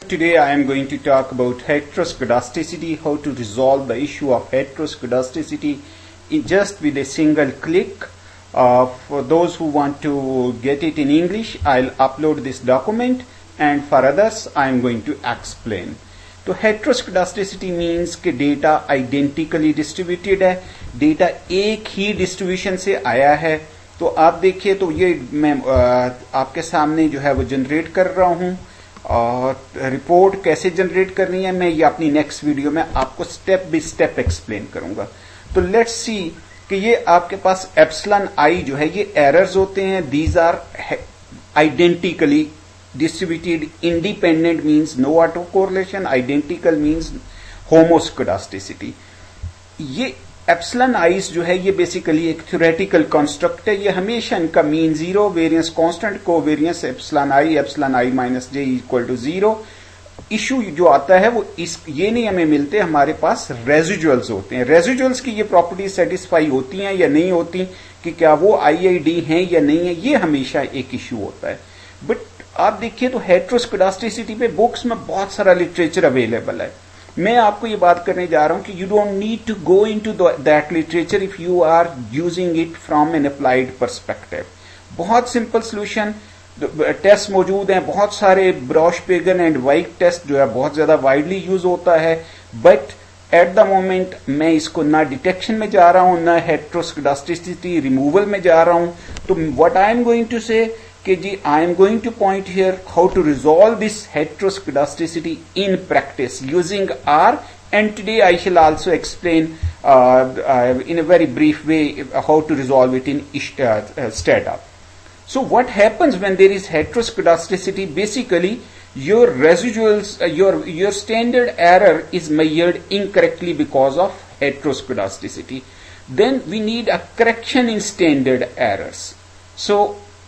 Today I am going to talk about heteroscedasticity, how to resolve the issue of heteroscedasticity just with a single click. For those who want to get it in English, I'll upload this document, and for others I am going to explain. तो heteroscedasticity means कि data identically distributed है, data एक ही distribution से आया है। तो आप देखिए, तो ये मैं आपके सामने जो है वो जनरेट कर रहा हूँ, और रिपोर्ट कैसे जनरेट करनी है मैं ये अपनी नेक्स्ट वीडियो में आपको स्टेप बाय स्टेप एक्सप्लेन करूंगा। तो लेट्स सी कि ये आपके पास एप्सिलॉन आई जो है ये एरर्स होते हैं। These are identically distributed. Independent means no autocorrelation, identical means homoscedasticity. ये एप्सिलॉन आइज जो है ये बेसिकली एक थ्योरेटिकल कॉन्स्ट्रक्ट है। ये हमेशा इनका mean zero, variance constant, covariance epsilon i minus j equal to zero. Issue जो आता है वो ये नहीं हमें मिलते, हमारे पास रेजिडुअल्स होते हैं। रेजिडुअल्स की ये प्रॉपर्टी सेटिस्फाई होती हैं या नहीं होती, कि क्या वो आईआईडी हैं या नहीं है, ये हमेशा एक इशू होता है। बट आप देखिए तो हेटरोस्केडास्टिसिटी पे बुक्स में बहुत सारा लिटरेचर अवेलेबल है। मैं आपको ये बात करने जा रहा हूं कि you don't need to go into that literature if you are using it from an applied perspective. बहुत सिंपल सोल्यूशन टेस्ट मौजूद हैं, बहुत सारे ब्रॉश-पेगन एंड वाइट टेस्ट जो है बहुत ज्यादा वाइडली यूज होता है। बट एट द मोमेंट मैं इसको ना डिटेक्शन में जा रहा हूं, ना हेटरोस्केडास्टिसिटी रिमूवल में जा रहा हूं। तो what I am going to say कि जी I am going to point here how to resolve this heteroscedasticity in practice using R, and today I shall also explain in a very brief way how to resolve it in STATA. So what happens when there is heteroscedasticity? Basically your residuals, your standard error is measured incorrectly because of heteroscedasticity. Then we need a correction in standard errors. So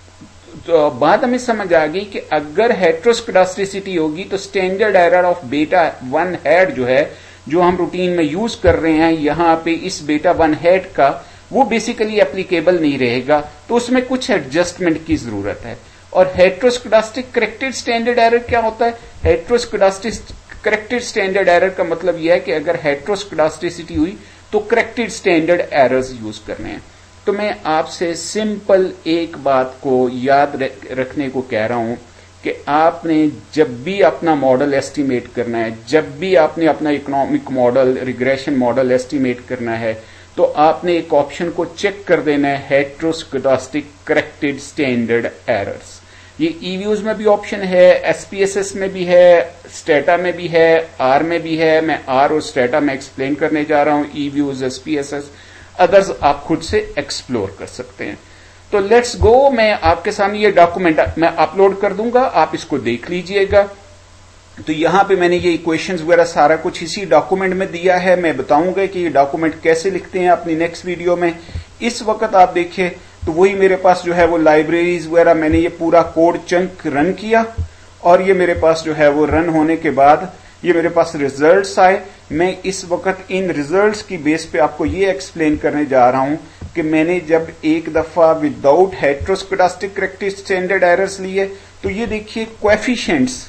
तो बात हमें समझ आ गई कि अगर heteroscedasticity होगी तो standard error of beta one hat जो है, जो हम रूटीन में यूज कर रहे हैं यहां पे इस बेटा वन हेड का, वो बेसिकली एप्लीकेबल नहीं रहेगा। तो उसमें कुछ एडजस्टमेंट की जरूरत है। और हेटरोस्केडास्टिक करेक्टेड स्टैंडर्ड एरर क्या होता है? हेटरोस्केडास्टिक करेक्टेड स्टैंडर्ड एरर का मतलब यह है कि अगर हेटरोस्केडास्टिसिटी हुई तो करेक्टेड स्टैंडर्ड एरर्स यूज करने हैं। तो मैं आपसे सिंपल एक बात को याद रखने को कह रहा हूं कि आपने जब भी अपना मॉडल एस्टिमेट करना है, जब भी आपने अपना economic model, regression model estimate करना है, तो आपने एक ऑप्शन को चेक कर देना है, हेटरोस्केडास्टिक करेक्टेड स्टैंडर्ड एरर्स। ये ईव्यूज में भी ऑप्शन है, एसपीएसएस में भी है, स्टेटा में भी है, आर में भी है। मैं आर और स्टेटा में एक्सप्लेन करने जा रहा हूं, ईव्यूज, एसपीएसएस, अदर्स आप खुद से एक्सप्लोर कर सकते हैं। तो लेट्स गो, मैं आपके सामने ये डॉक्यूमेंट मैं अपलोड कर दूंगा, आप इसको देख लीजिएगा। तो यहां पे मैंने ये इक्वेशंस वगैरह सारा कुछ इसी डॉक्यूमेंट में दिया है। मैं बताऊंगा कि ये डॉक्यूमेंट कैसे लिखते हैं अपनी नेक्स्ट वीडियो में। इस वक्त आप देखिए तो वही मेरे पास जो है वो लाइब्रेरीज वगैरह, मैंने ये पूरा कोड चंक रन किया, और ये मेरे पास जो है वो रन होने के बाद ये मेरे पास रिजल्ट्स आए। मैं इस वक्त इन रिजल्ट्स की बेस पे आपको ये एक्सप्लेन करने जा रहा हूं कि मैंने जब एक दफा without heteroscedastic corrected standard errors लिए, तो ये देखिए कोएफिशिएंट्स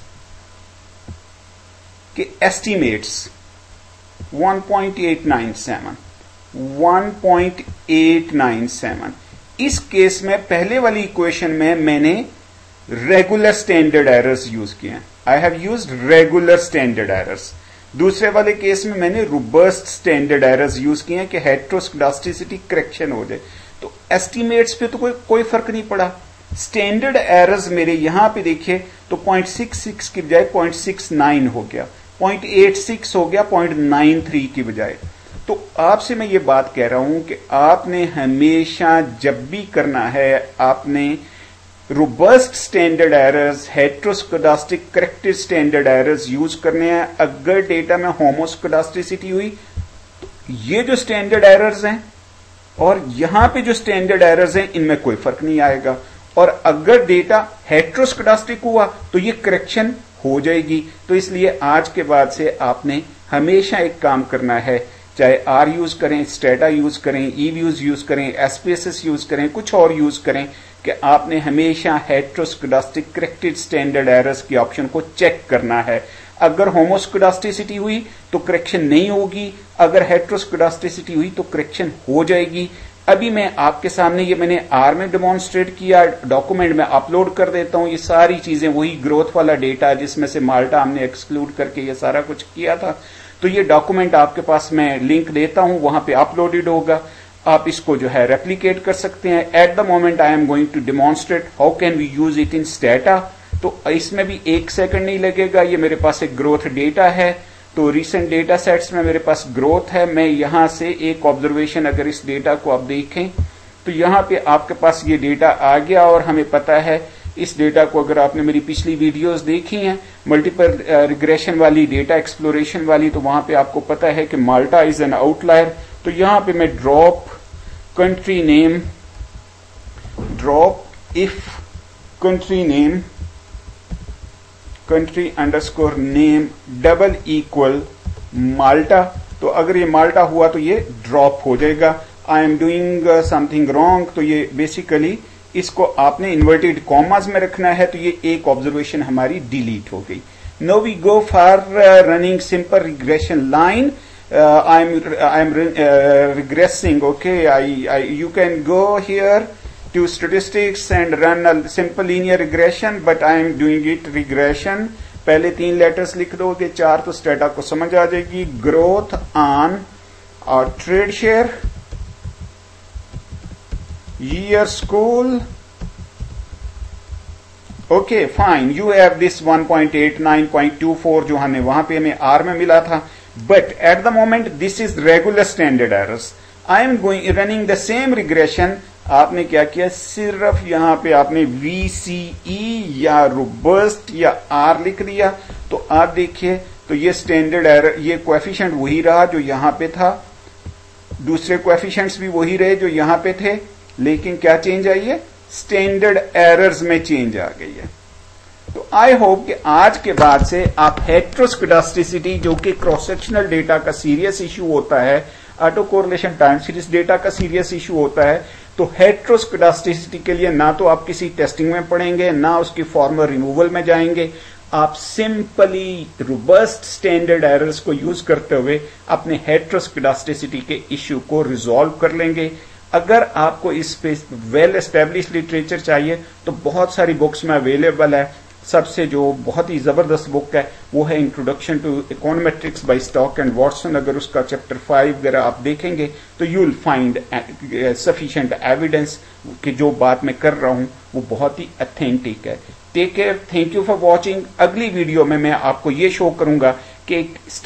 के एस्टिमेट्स 1.897। इस केस में पहले वाली इक्वेशन में मैंने रेगुलर स्टैंडर्ड एरर्स यूज किए हैं। I have used regular standard errors. दूसरे वाले केस में मैंने रोबस्ट स्टैंडर्ड एरर्स यूज किए हैं कि हेटरोस्केडास्टिसिटी करेक्शन हो जाए। तो एस्टिमेट्स पे तो कोई फर्क नहीं पड़ा। स्टैंडर्ड एरर्स मेरे यहां पे देखिए तो 0.66 की बजाय 0.69 हो गया, 0.86 हो गया 0.93 की बजाय। तो आपसे मैं ये बात कह रहा हूं कि आपने हमेशा जब भी करना है, आपने robust standard errors, heteroscedastic corrected standard errors use करने हैं। अगर डेटा में होमोस्केडास्टिसिटी हुई तो ये जो स्टैंडर्ड एरर्स हैं और यहां पे जो स्टैंडर्ड एरर्स हैं इनमें कोई फर्क नहीं आएगा। और अगर डेटा हेटरोस्केडास्टिक हुआ तो ये करेक्शन हो जाएगी। तो इसलिए आज के बाद से आपने हमेशा एक काम करना है, चाहे आर यूज करें, स्टेटा यूज करें, ईव्यूज यूज करें, एसपीएसएस यूज करें, कुछ और यूज करें, कि आपने हमेशा हेटेरोस्कोडास्टिक करेक्टेड स्टैंडर्ड एरर्स की ऑप्शन को चेक करना है। अगर होमोस्कोडास्टिसिटी हुई तो करेक्शन नहीं होगी, अगर हेटेरोस्कोडास्टिसिटी हुई तो करेक्शन हो जाएगी। अभी मैं आपके सामने ये मैंने आर में डेमोन्स्ट्रेट किया, डॉक्यूमेंट में अपलोड कर देता हूं। ये सारी चीजें वही ग्रोथ वाला डेटा जिसमें से माल्टा हमने एक्सक्लूड करके ये सारा कुछ किया था। तो ये डॉक्यूमेंट आपके पास मैं लिंक देता हूं, वहां पे अपलोडेड होगा, आप इसको जो है रेप्लिकेट कर सकते हैं। At the moment I am going to demonstrate how can we use it in Stata. तो इसमें भी 1 सेकंड नहीं लगेगा। ये मेरे पास एक ग्रोथ डेटा है, तो रिसेंट डेटा सेट्स में मेरे पास ग्रोथ है। मैं यहां से एक ऑब्जर्वेशन, अगर इस डेटा को आप देखें तो यहां पे आपके पास ये डेटा आ गया, और हमें पता है इस डेटा को, अगर आपने मेरी पिछली वीडियोस देखी हैं मल्टीपल रिग्रेशन वाली, डेटा एक्सप्लोरेशन वाली, तो वहां पे आपको पता है कि माल्टा इज एन आउटलायर। तो यहां पे मैं drop country name, drop if country name, country underscore name double equal Malta. तो अगर ये माल्टा हुआ तो ये ड्रॉप हो जाएगा। I am doing something wrong, तो ये बेसिकली इसको आपने इन्वर्टेड कॉमास में रखना है, तो ये एक ऑब्जर्वेशन हमारी डिलीट हो गई। No we go for running simple regression line. I am regressing. Okay, you can go here to statistics and run a simple linear regression, but I am doing it regression. पहले 3 letters लिख दोगे, 4 तो strata को समझ आ जाएगी। Growth on और trade share, year school. Okay, fine. You have this 1.89.24 जो हमें वहां पे हमें आर में मिला था, but at the moment this is regular standard errors. I am running the same regression. आपने क्या किया, सिर्फ यहां पे आपने VCE या रोबस्ट या R लिख दिया। तो आप देखिए, तो ये स्टैंडर्ड एरर, ये कोएफिशिएंट वही रहा जो यहां पे था, दूसरे कोएफिशिएंट्स भी वही रहे जो यहां पे थे, लेकिन क्या चेंज आई है, स्टैंडर्ड एरर्स में चेंज आ गई है। तो आई होप कि आज के बाद से आप हेटेरोस्कोडास्टिसिटी, जो कि क्रॉस सेक्शनल डेटा का सीरियस इश्यू होता है, auto correlation time series data का सीरियस इश्यू होता है, तो हेटेरोस्कोडास्टिसिटी के लिए ना तो आप किसी टेस्टिंग में पढ़ेंगे, ना उसकी फॉर्मल रिमूवल में जाएंगे। आप सिंपली रोबस्ट स्टैंडर्ड एरर्स को यूज करते हुए अपने हेटेरोस्कोडास्टिसिटी के इश्यू को रिजॉल्व कर लेंगे। अगर आपको इस पे वेल एस्टेब्लिश लिटरेचर चाहिए तो बहुत सारी बुक्स में अवेलेबल है। सबसे जो बहुत ही जबरदस्त बुक है वो है introduction to econometrics by Stock and Watson. अगर उसका चैप्टर 5 वगैरह आप देखेंगे तो you will find sufficient evidence कि जो बात मैं कर रहा हूं वो बहुत ही ऑथेंटिक है। Take care, thank you for watching. अगली वीडियो में मैं आपको ये शो करूंगा कि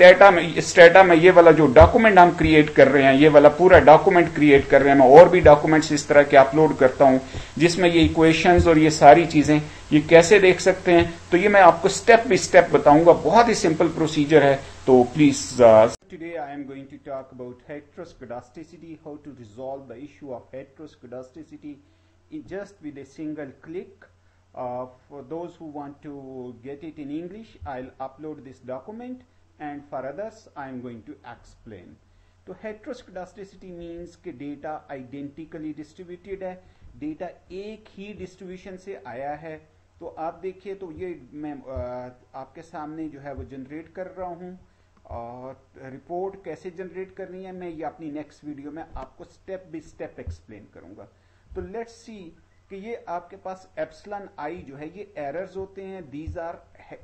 स्टेटा में ये वाला जो डॉक्यूमेंट हम क्रिएट कर रहे हैं, ये वाला पूरा डॉक्यूमेंट क्रिएट कर रहे हैं, मैं और भी डॉक्यूमेंट्स इस तरह के अपलोड करता हूं जिसमें ये इक्वेशंस और ये सारी चीजें ये कैसे देख सकते हैं। तो ये मैं आपको स्टेप बाय स्टेप बताऊंगा, बहुत ही सिंपल प्रोसीजर है, तो please. Today I am going to talk about heteroscedasticity, how to resolve the issue of heteroscedasticity just with a single click. For those who want to get it in English, I'll upload this document, and for others I am going to explain. तो heteroscedasticity means कि data identically distributed है, data एक ही distribution से आया है। तो आप देखिए, तो ये मैं आपके सामने जो है वो जनरेट कर रहा हूं, और रिपोर्ट कैसे जनरेट करनी है मैं ये अपनी नेक्स्ट वीडियो में आपको स्टेप बाय स्टेप एक्सप्लेन करूंगा। तो लेट्स सी कि ये आपके पास एप्सिलॉन आई जो है ये एरर्स होते हैं, these are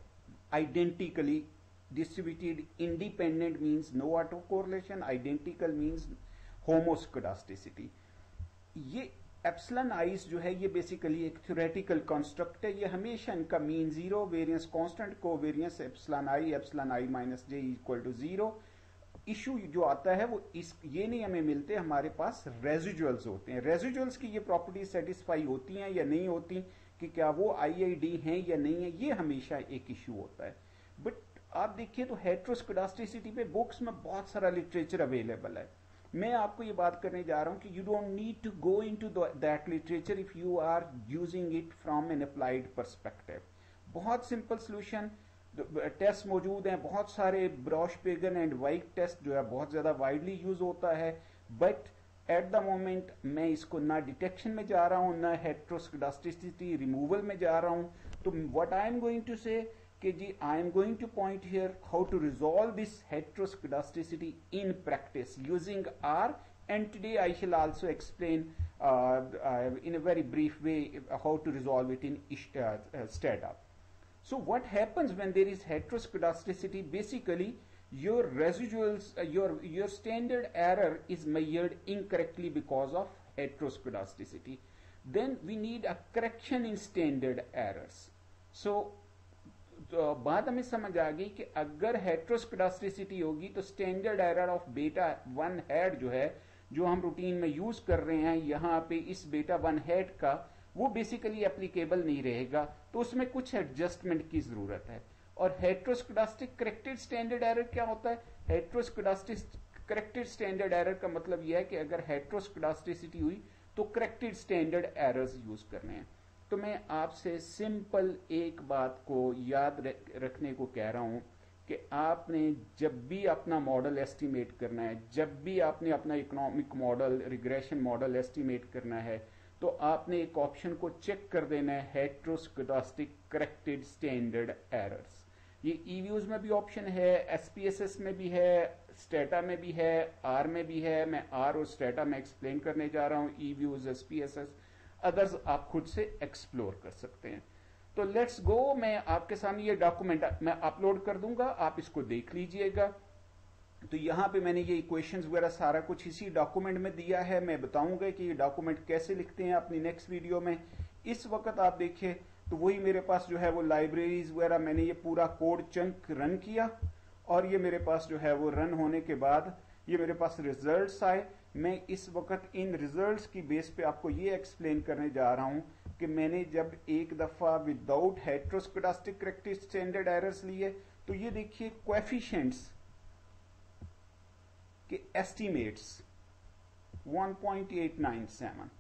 identically distributed. Independent means no auto correlation, identical means homoscedasticity. ये एप्सिलॉन आईज जो है ये बेसिकली एक थ्योरेटिकल कॉन्स्ट्रक्ट है, ये हमेशा इनका mean zero, variance constant, covariance epsilon i minus j equal to zero. Issue जो आता है वो ये नहीं हमें मिलते, हमारे पास रेजिडुअल्स होते हैं। रेजिडुअल्स की ये प्रॉपर्टी सेटिस्फाई होती हैं या नहीं होती, कि क्या वो आईआईडी हैं या नहीं है, ये हमेशा एक इशू होता है। बट आप देखिए तो हेटेरोस्कोडास्टिसिटी पे बुक्स में बहुत सारा लिटरेचर अवेलेबल है। मैं आपको ये बात करने जा रहा हूं कि you don't need to go into that literature if you are using it from an applied perspective. बहुत सिंपल सोल्यूशन टेस्ट मौजूद हैं, बहुत सारे Breusch Pagan and White test जो है बहुत ज्यादा वाइडली यूज होता है, बट एट द मोमेंट मैं इसको ना डिटेक्शन में जा रहा हूं ना हेटेरोस्कोडास्टिसिटी रिमूवल में जा रहा हूं, तो what I am going to say कि जी I am going to point here how to resolve this heteroscedasticity in practice using R, and today I shall also explain in a very brief way how to resolve it in STATA. So what happens when there is heteroscedasticity? Basically your residuals, your standard error is measured incorrectly because of heteroscedasticity. Then we need a correction in standard errors. So बात हमें समझ आ गई कि अगर heteroscedasticity होगी तो standard error of beta one hat जो है, जो हम रूटीन में यूज कर रहे हैं यहां पे इस बीटा वन हेड का, वो बेसिकली एप्लीकेबल नहीं रहेगा, तो उसमें कुछ एडजस्टमेंट की जरूरत है। और हेटेरोस्कोडास्टिक करेक्टेड स्टैंडर्ड एरर क्या होता है? हेटेरोस्कोडास्टिक करेक्टेड स्टैंडर्ड एरर का मतलब यह है कि अगर हेटेरोस्कोडास्टिसिटी हुई तो करेक्टेड स्टैंडर्ड एरर्स यूज करने हैं। तो मैं आपसे सिंपल एक बात को याद रखने को कह रहा हूं कि आपने जब भी अपना मॉडल एस्टिमेट करना है, जब भी आपने अपना economic model, regression model estimate करना है, तो आपने एक ऑप्शन को चेक कर देना है, हेटेरोस्कोडास्टिक करेक्टेड स्टैंडर्ड एरर्स। ये ईव्यूज में भी ऑप्शन है, एसपीएसएस में भी है, स्टेटा में भी है, आर में भी है। मैं आर और स्टेटा में एक्सप्लेन करने जा रहा हूं, ईव्यूज, एसपीएसएस, अदर्स आप खुद से एक्सप्लोर कर सकते हैं। तो लेट्स गो, मैं आपके सामने ये डॉक्यूमेंट मैं अपलोड कर दूंगा, आप इसको देख लीजिएगा। तो यहां पे मैंने ये इक्वेशंस वगैरह सारा कुछ इसी डॉक्यूमेंट में दिया है। मैं बताऊंगा कि ये डॉक्यूमेंट कैसे लिखते हैं अपनी नेक्स्ट वीडियो में। इस वक्त आप देखिए तो वही मेरे पास जो है वो लाइब्रेरीज वगैरह, मैंने ये पूरा कोड चंक रन किया और ये मेरे पास जो है वो रन होने के बाद ये मेरे पास रिजल्ट्स आए। मैं इस वक्त इन रिजल्ट्स की बेस पे आपको ये एक्सप्लेन करने जा रहा हूं कि मैंने जब एक दफा without heteroscedastic corrected standard errors लिए, तो ये देखिए कोएफिशिएंट्स के एस्टिमेट्स 1.897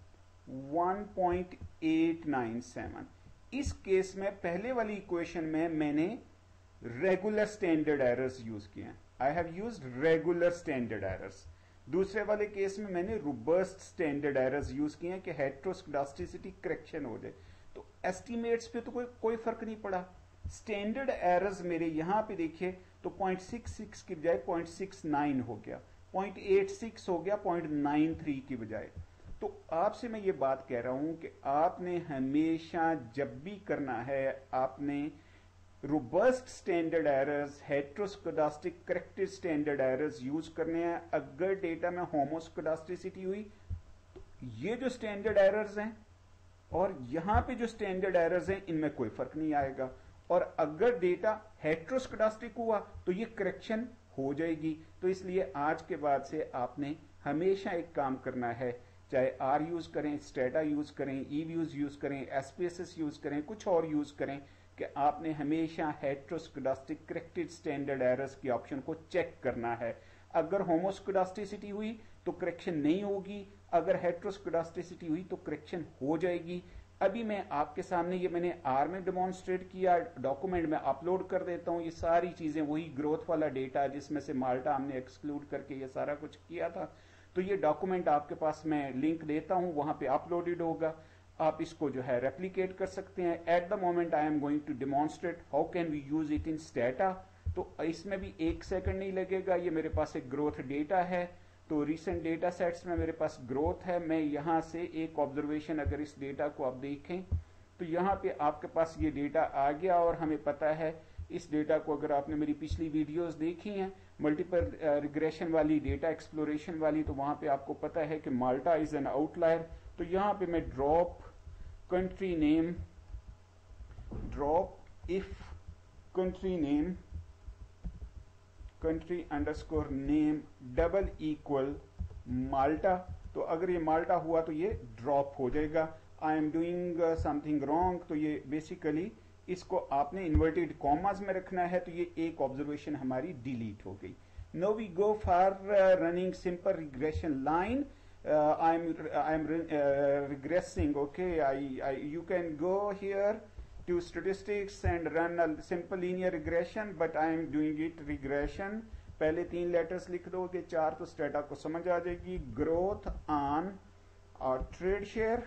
1.897। इस केस में पहले वाली इक्वेशन में मैंने रेगुलर स्टैंडर्ड एरर्स यूज किए हैं, I have used regular standard errors. दूसरे वाले केस में मैंने रोबस्ट स्टैंडर्ड एरर्स यूज किए हैं कि हेटेरोस्कोडास्टिसिटी करेक्शन हो जाए। तो एस्टिमेट्स पे तो कोई फर्क नहीं पड़ा। स्टैंडर्ड एरर्स मेरे यहां पे देखिए तो 0.66 की बजाय 0.69 हो गया, 0.86 हो गया 0.93 की बजाय। तो आपसे मैं ये बात कह रहा हूं कि आपने हमेशा जब भी करना है, आपने robust standard errors, heteroscedastic corrected standard errors use करने हैं। अगर डेटा में होमोस्कोडास्टिसिटी हुई तो ये जो स्टैंडर्ड एरर्स हैं और यहां पे जो स्टैंडर्ड एरर्स हैं इनमें कोई फर्क नहीं आएगा। और अगर डेटा हेटेरोस्कोडास्टिक हुआ तो ये करेक्शन हो जाएगी। तो इसलिए आज के बाद से आपने हमेशा एक काम करना है, चाहे आर यूज करें, स्टेटा यूज करें, ईव्यूज यूज करें, एसपीएसएस यूज करें, कुछ और यूज करें, कि आपने हमेशा हेटेरोस्कोडास्टिक करेक्टेड स्टैंडर्ड एरर्स के ऑप्शन को चेक करना है। अगर होमोस्कोडास्टिसिटी हुई तो करेक्शन नहीं होगी, अगर हेटेरोस्कोडास्टिसिटी हुई तो करेक्शन हो जाएगी। अभी मैं आपके सामने ये मैंने आर में डेमोन्स्ट्रेट किया, डॉक्यूमेंट में अपलोड कर देता हूं। ये सारी चीजें वही ग्रोथ वाला डेटा जिसमें से माल्टा हमने एक्सक्लूड करके ये सारा कुछ किया था। तो ये डॉक्यूमेंट आपके पास मैं लिंक देता हूं, वहां पे अपलोडेड होगा, आप इसको जो है रेप्लिकेट कर सकते हैं। At the moment I am going to demonstrate how can we use it in Stata. तो इसमें भी 1 सेकंड नहीं लगेगा। ये मेरे पास एक ग्रोथ डेटा है, तो रिसेंट डेटा सेट्स में मेरे पास ग्रोथ है। मैं यहां से एक ऑब्जर्वेशन, अगर इस डेटा को आप देखें तो यहां पे आपके पास ये डेटा आ गया और हमें पता है इस डेटा को, अगर आपने मेरी पिछली वीडियोस देखी हैं मल्टीपल रिग्रेशन वाली, डेटा एक्सप्लोरेशन वाली, तो वहां पे आपको पता है कि माल्टा इज एन आउटलायर। तो यहां पे मैं drop country name, drop if country name, country underscore name double equal Malta. तो अगर ये माल्टा हुआ तो ये ड्रॉप हो जाएगा। I am doing something wrong, तो ये बेसिकली इसको आपने इन्वर्टेड कॉमास में रखना है, तो ये एक ऑब्जर्वेशन हमारी डिलीट हो गई। No we go for running simple regression line. I am regressing. Okay, you can go here to statistics and run a simple linear regression, but I am doing it regression पहले 3 letters लिख दोगे, 4 तो strata को समझ आ जाएगी। Growth on और trade share,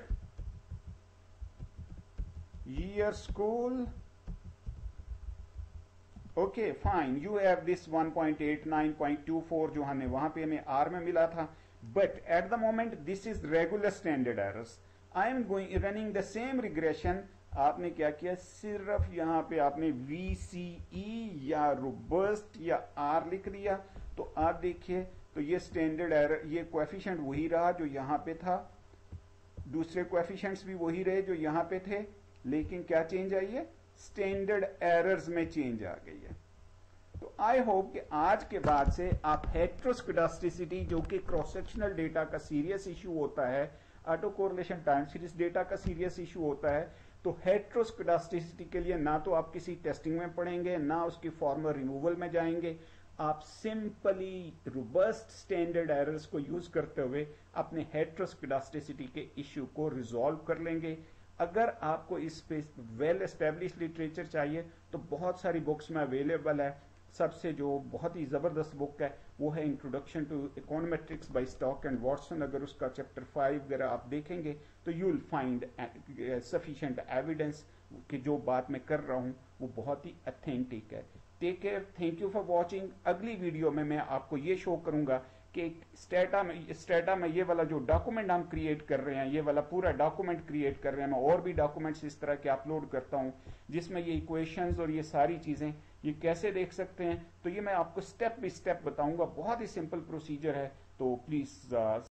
year school, okay fine, you have this 1.89.24 जो हमें वहां पे हमें आर में मिला था, but at the moment this is regular standard errors. I am going running the same regression. आपने क्या किया, सिर्फ यहां पे आपने VCE या रोबस्ट या आर लिख दिया। तो आप देखिए, तो ये स्टैंडर्ड एरर, ये कोएफिशिएंट वही रहा जो यहां पे था, दूसरे कोएफिशिएंट्स भी वही रहे जो यहां पे थे, लेकिन क्या चेंज आई है, स्टैंडर्ड एरर्स में चेंज आ गई है। तो आई होप कि आज के बाद से आप हेट्रोस्कोडास्टिसिटी, जो कि क्रॉस सेक्शनल डेटा का सीरियस इश्यू होता है, auto correlation time series data का सीरियस इश्यू होता है, तो हेट्रोस्कोडास्टिसिटी के लिए ना तो आप किसी टेस्टिंग में पढ़ेंगे, ना उसकी फॉर्मल रिमूवल में जाएंगे। आप सिंपली रोबस्ट स्टैंडर्ड एरर्स को यूज करते हुए अपने हेट्रोस्कोडास्टिसिटी के इश्यू को रिजॉल्व कर लेंगे। अगर आपको इस पे वेल एस्टेब्लिश लिटरेचर चाहिए तो बहुत सारी बुक्स में अवेलेबल है। सबसे जो बहुत ही जबरदस्त बुक है वो है introduction to econometrics by Stock and Watson. अगर उसका चैप्टर 5 वगैरह आप देखेंगे तो you will find sufficient evidence कि जो बात मैं कर रहा हूं वो बहुत ही अथेंटिक है। Take care, thank you for watching. अगली वीडियो में मैं आपको ये शो करूंगा कि स्टेटा में ये वाला जो डॉक्यूमेंट हम क्रिएट कर रहे हैं, ये वाला पूरा डॉक्यूमेंट क्रिएट कर रहे हैं, मैं और भी डॉक्यूमेंट्स इस तरह के अपलोड करता हूं जिसमें ये इक्वेशंस और ये सारी चीजें ये कैसे देख सकते हैं, तो ये मैं आपको स्टेप बाय स्टेप बताऊंगा। बहुत ही सिंपल प्रोसीजर है, तो प्लीज